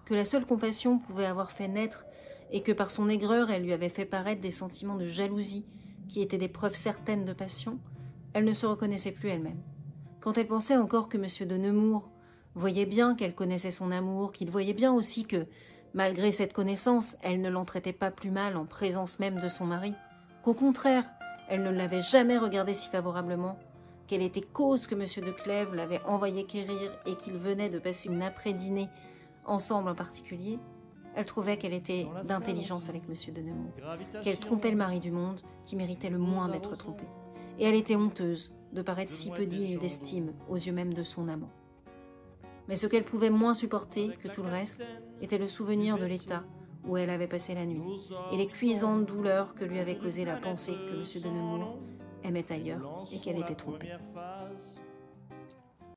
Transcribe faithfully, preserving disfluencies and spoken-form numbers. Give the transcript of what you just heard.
que la seule compassion pouvait avoir fait naître et que par son aigreur elle lui avait fait paraître des sentiments de jalousie qui étaient des preuves certaines de passion, elle ne se reconnaissait plus elle-même. Quand elle pensait encore que M. de Nemours voyait bien qu'elle connaissait son amour, qu'il voyait bien aussi que, malgré cette connaissance, elle ne l'en traitait pas plus mal en présence même de son mari, qu'au contraire, elle ne l'avait jamais regardé si favorablement, qu'elle était cause que M. de Clèves l'avait envoyé quérir et qu'ils venaient de passer une après-dînée ensemble en particulier, elle trouvait qu'elle était d'intelligence avec M. de Nemours, qu'elle trompait le mari du monde qui méritait le moins d'être trompé. Et elle était honteuse de paraître si peu digne d'estime aux yeux même de son amant. Mais ce qu'elle pouvait moins supporter que tout le reste était le souvenir de l'état où elle avait passé la nuit et les cuisantes douleurs que lui avait causé la pensée que M. de Nemours aimait ailleurs et qu'elle était trompée.